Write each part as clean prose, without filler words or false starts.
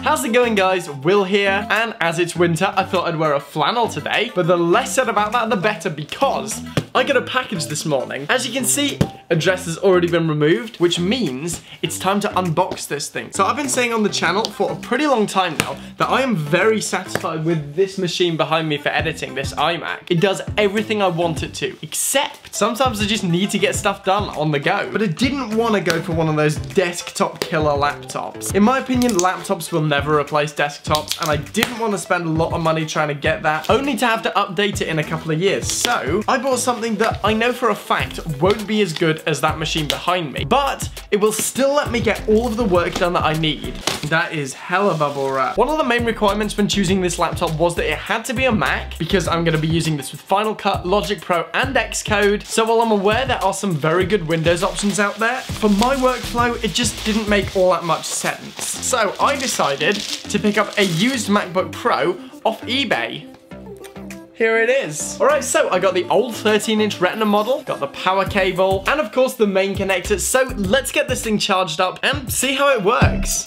How's it going, guys? Will here, and as it's winter, I thought I'd wear a flannel today, but the less said about that, the better, because I got a package this morning. As you can see, address has already been removed, which means it's time to unbox this thing. So I've been saying on the channel for a pretty long time now that I am very satisfied with this machine behind me for editing, this iMac. It does everything I want it to, except sometimes I just need to get stuff done on the go. But I didn't want to go for one of those desktop killer laptops. In my opinion, laptops will never replace desktops, and I didn't want to spend a lot of money trying to get that, only to have to update it in a couple of years. So I bought something that I know for a fact won't be as good as that machine behind me, but it will still let me get all of the work done that I need. That is hella bubble wrap. One of the main requirements when choosing this laptop was that it had to be a Mac, because I'm going to be using this with Final Cut, Logic Pro, and Xcode. So while I'm aware there are some very good Windows options out there, for my workflow, it just didn't make all that much sense. So I decided to pick up a used MacBook Pro off eBay. Here it is. All right, so I got the old 13-inch Retina model, got the power cable, and of course the main connector. So let's get this thing charged up and see how it works.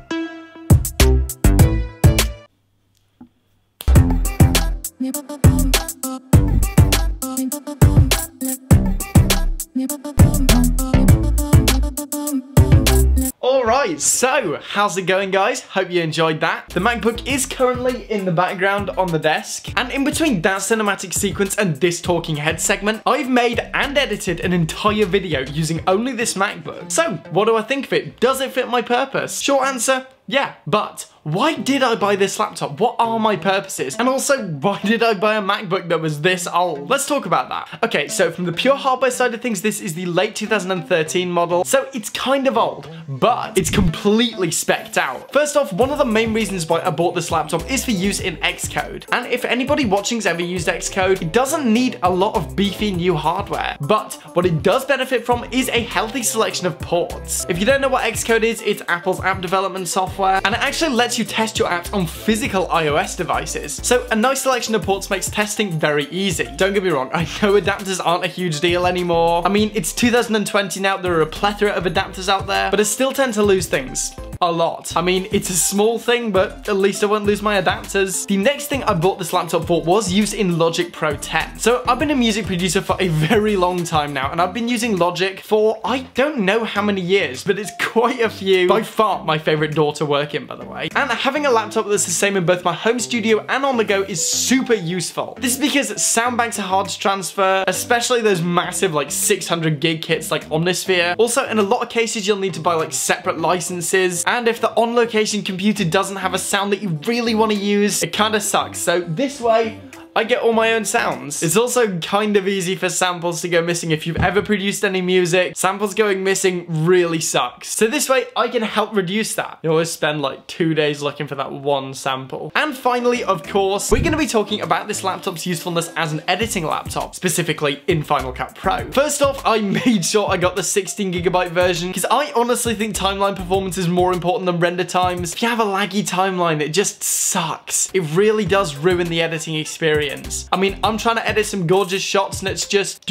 Alright, so how's it going, guys? Hope you enjoyed that. The MacBook is currently in the background on the desk, and in between that cinematic sequence and this talking head segment, I've made and edited an entire video using only this MacBook. So what do I think of it? Does it fit my purpose? Short answer, yeah, but why did I buy this laptop? What are my purposes? And also, why did I buy a MacBook that was this old? Let's talk about that. Okay, so from the pure hardware side of things, this is the late 2013 model, so it's kind of old, but it's completely specced out. First off, one of the main reasons why I bought this laptop is for use in Xcode. And if anybody watching's ever used Xcode, it doesn't need a lot of beefy new hardware, but what it does benefit from is a healthy selection of ports. If you don't know what Xcode is, it's Apple's app development software, and it actually lets you test your apps on physical iOS devices. So a nice selection of ports makes testing very easy. Don't get me wrong, I know adapters aren't a huge deal anymore. I mean, it's 2020 now, there are a plethora of adapters out there, but I still tend to lose things. A lot. I mean, it's a small thing, but at least I won't lose my adapters. The next thing I bought this laptop for was used in Logic Pro 10. So I've been a music producer for a very long time now, and I've been using Logic for I don't know how many years, but it's quite a few. By far my favorite DAW to work in, by the way. And having a laptop that's the same in both my home studio and on the go is super useful. This is because sound banks are hard to transfer, especially those massive like 600 gig kits like Omnisphere. Also, in a lot of cases, you'll need to buy like separate licenses. And if the on-location computer doesn't have a sound that you really want to use, it kind of sucks. So this way, I get all my own sounds. It's also kind of easy for samples to go missing. If you've ever produced any music, samples going missing really sucks. So this way, I can help reduce that. You always spend like 2 days looking for that one sample. And finally, of course, we're gonna be talking about this laptop's usefulness as an editing laptop, specifically in Final Cut Pro. First off, I made sure I got the 16GB version, because I honestly think timeline performance is more important than render times. If you have a laggy timeline, it just sucks. It really does ruin the editing experience. I mean, I'm trying to edit some gorgeous shots and it's just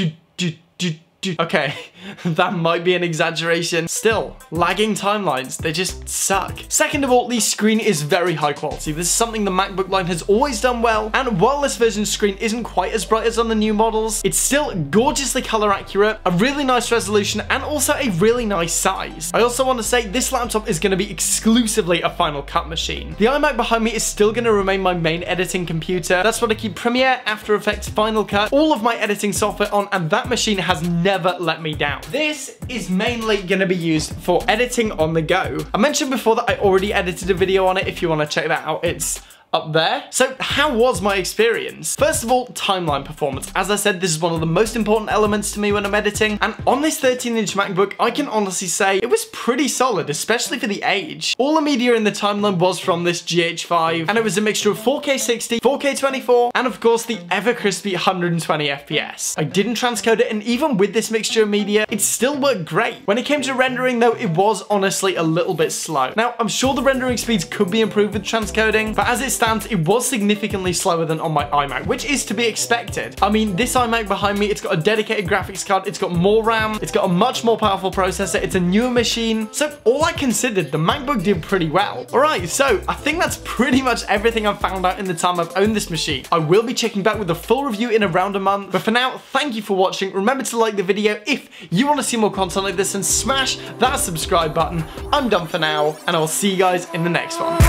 okay, that might be an exaggeration. Still, lagging timelines, they just suck. Second of all, the screen is very high quality. This is something the MacBook line has always done well, and while this version's screen isn't quite as bright as on the new models, it's still gorgeously color accurate, a really nice resolution, and also a really nice size. I also want to say this laptop is going to be exclusively a Final Cut machine. The iMac behind me is still going to remain my main editing computer. That's what I keep Premiere, After Effects, Final Cut, all of my editing software on, and that machine has never let me down. This is mainly going to be used for editing on the go. I mentioned before that I already edited a video on it. If you want to check that out, it's up there. So how was my experience? First of all, timeline performance. As I said, this is one of the most important elements to me when I'm editing, and on this 13-inch MacBook, I can honestly say it was pretty solid, especially for the age. All the media in the timeline was from this GH5, and it was a mixture of 4K 60, 4K 24, and of course the ever crispy 120 FPS. I didn't transcode it, and even with this mixture of media, it still worked great. When it came to rendering though, it was honestly a little bit slow. Now, I'm sure the rendering speeds could be improved with transcoding, but as it stands, stands, it was significantly slower than on my iMac, which is to be expected. I mean, this iMac behind me, it's got a dedicated graphics card, it's got more RAM, it's got a much more powerful processor, it's a newer machine. So all I considered, the MacBook did pretty well. Alright, so I think that's pretty much everything I've found out in the time I've owned this machine. I will be checking back with a full review in around a month, but for now, thank you for watching. Remember to like the video if you want to see more content like this and smash that subscribe button. I'm done for now, and I'll see you guys in the next one.